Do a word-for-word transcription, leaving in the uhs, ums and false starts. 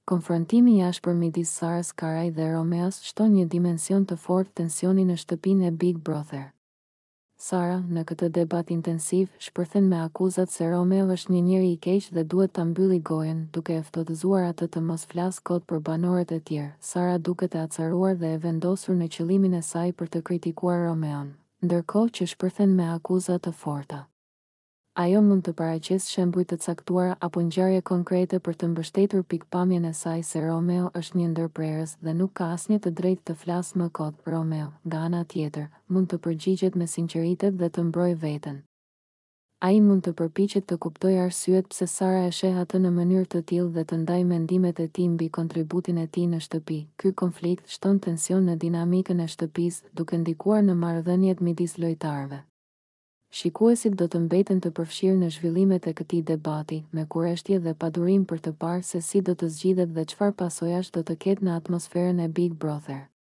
Konfrontimi i ashpër midis Sarës Karaj dhe Romeos shton një dimension të fortë tensioni në shtëpinë e Big Brother. Sara, në këtë debat intensiv, shpërthen me akuzat se Romeo është një njeri i keq dhe duhet ta mbylli gojen, duke e ftohtëzuar atë të mos flas kot për banorët e tjerë. Sara duket e acaruar dhe e vendosur në qëllimin e saj për të kritikuar Romeon, ndërkohë që shpërthen me akuza të forta. Ajo mund të paraqesë shembuj të caktuara apo ngjarje konkrete për të mbështetur pikpamjen e saj se Romeo është një ndërprerës dhe nuk ka asnjë të drejtë të flasë më kot. Romeo, nga ana tjetër, mund të përgjigjet me sinqeritet dhe të mbrojë veten. Ai mund të përpiqet të kuptojë arsyet pse Sara e sheh atë në mënyrë të tillë dhe të ndajë mendimet e tij mbi kontributin e tij në shtëpi. Ky konflikt shton tension në dinamikën e shtëpisë, duke ndikuar në marrëdhëniet midis lojtarëve. Shikuesit do të mbeten të përfshirë në zhvillimet e këtij debati, me kurreshtje dhe padurim për të parë se si do të zgjidhet dhe çfarë pasojash do të ketë në atmosferën e Big Brother.